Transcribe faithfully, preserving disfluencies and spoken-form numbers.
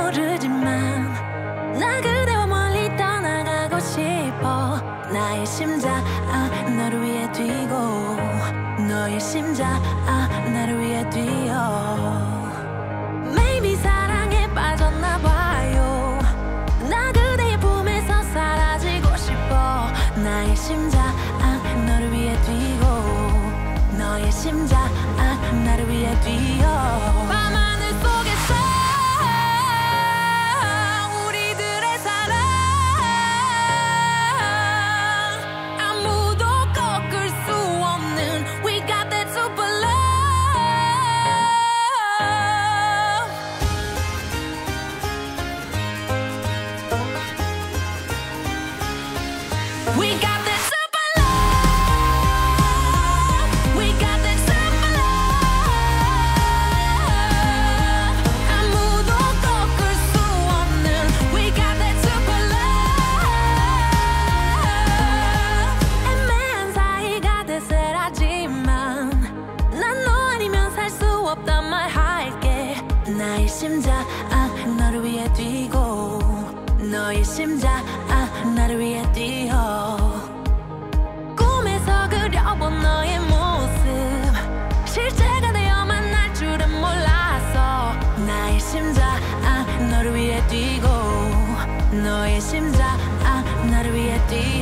모르지만 나 그대와 멀리 떠나가고 싶어. 나의 심장 너를 위해 뛰고 너의 심장 나를 위해 뛰어. Maybe 사랑에 빠졌나봐요. 나 그대의 품에서 사라지고 싶어. 나의 심장 너를 위해 뛰고 너의 심장 나를 위해 뛰어. 밤하늘 속에서 우리들의 사랑 아무도 꺾을 수 없는 We got that super love. We got that super love. We got that super love. 아무도 꺾을 수 없는 We got that super love. 애매한 사이가 대세라지만 난 너 아니면 살 수 없단 말 할게. 나의 심장 너를 위해 뛰고 너의 심장 나를 위해 뛰어. 꿈에서 그려본 너의 모습 실제가 되어 만날 줄은 몰랐어. 나의 심장 너를 위해 뛰고 너의 심장 나를 위해 뛰어.